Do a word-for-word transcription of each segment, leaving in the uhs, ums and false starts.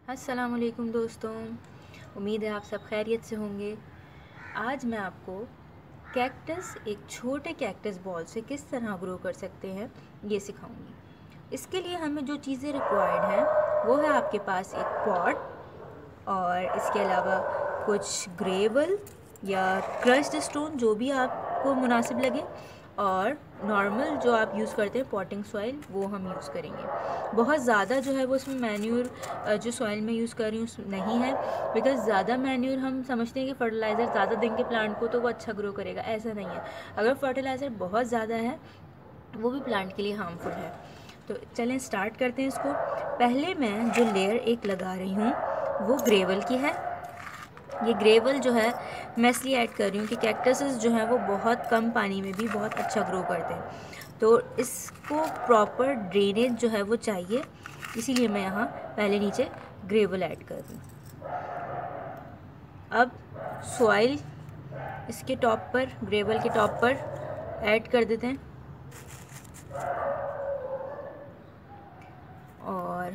अस्सलाम वालेकुम दोस्तों, उम्मीद है आप सब खैरियत से होंगे। आज मैं आपको कैक्टस एक छोटे कैक्टस बॉल से किस तरह ग्रो कर सकते हैं ये सिखाऊंगी। इसके लिए हमें जो चीज़ें रिक्वायर्ड हैं वो है आपके पास एक पॉट और इसके अलावा कुछ ग्रेवल या क्रश्ड स्टोन जो भी आपको मुनासिब लगे, और नॉर्मल जो आप यूज़ करते हैं पॉटिंग सॉइल वो हम यूज़ करेंगे। बहुत ज़्यादा जो है वो इसमें मैन्यूर जो सॉइल में यूज़ कर रही हूँ नहीं है, बिकॉज़ ज़्यादा मैन्यूर हम समझते हैं कि फर्टिलाइज़र ज़्यादा देंगे प्लांट को तो वो अच्छा ग्रो करेगा, ऐसा नहीं है। अगर फर्टिलाइज़र बहुत ज़्यादा है वो भी प्लांट के लिए हार्मफुल है। तो चलें स्टार्ट करते हैं इसको। पहले मैं जो लेयर एक लगा रही हूँ वो ग्रेवल की है। ये ग्रेवल जो है मैं इसलिए ऐड कर रही हूँ कि कैक्टसेस जो हैं वो बहुत कम पानी में भी बहुत अच्छा ग्रो करते हैं, तो इसको प्रॉपर ड्रेनेज जो है वो चाहिए, इसीलिए मैं यहाँ पहले नीचे ग्रेवल ऐड कर रही हूँ। अब सॉइल इसके टॉप पर, ग्रेवल के टॉप पर ऐड कर देते हैं और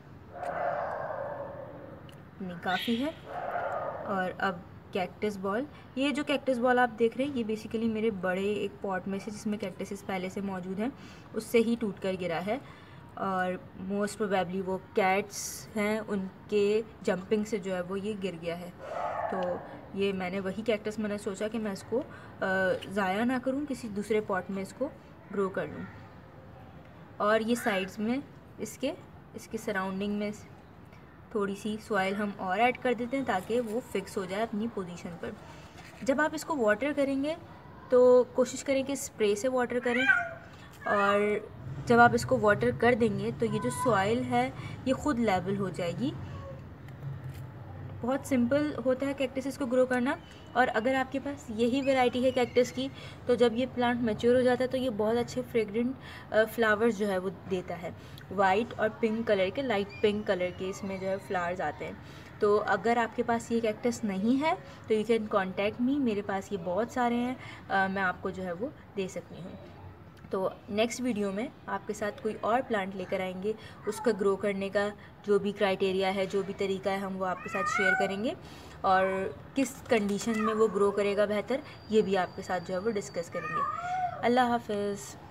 नहीं काफ़ी है। और अब कैक्टस बॉल, ये जो कैक्टस बॉल आप देख रहे हैं ये बेसिकली मेरे बड़े एक पॉट में से जिसमें कैक्टसेस पहले से मौजूद हैं उससे ही टूट कर गिरा है, और मोस्ट प्रोबेबली वो कैट्स हैं उनके जंपिंग से जो है वो ये गिर गया है। तो ये मैंने वही कैक्टस मैंने सोचा कि मैं इसको ज़ाया ना करूं, किसी दूसरे पॉट में इसको ग्रो कर लूं। और ये साइड्स में इसके इसके सराउंडिंग में थोड़ी सी सॉइल हम और ऐड कर देते हैं ताकि वो फिक्स हो जाए अपनी पोजीशन पर। जब आप इसको वाटर करेंगे तो कोशिश करें कि स्प्रे से वाटर करें, और जब आप इसको वाटर कर देंगे तो ये जो सॉइल है ये ख़ुद लेवल हो जाएगी। बहुत सिंपल होता है कैक्टस को ग्रो करना। और अगर आपके पास यही वैरायटी है कैक्टस की तो जब ये प्लांट मैच्योर हो जाता है तो ये बहुत अच्छे फ्रेग्रेंट फ्लावर्स जो है वो देता है। वाइट और पिंक कलर के, लाइट पिंक कलर के इसमें जो है फ्लावर्स आते हैं। तो अगर आपके पास ये कैक्टस नहीं है तो यू कैन कॉन्टैक्ट मी, मेरे पास ये बहुत सारे हैं, आ, मैं आपको जो है वो दे सकती हूँ। तो नेक्स्ट वीडियो में आपके साथ कोई और प्लांट लेकर आएंगे, उसका ग्रो करने का जो भी क्राइटेरिया है, जो भी तरीका है, हम वो आपके साथ शेयर करेंगे, और किस कंडीशन में वो ग्रो करेगा बेहतर ये भी आपके साथ जो है वो डिस्कस करेंगे। अल्लाह हाफ़िज़।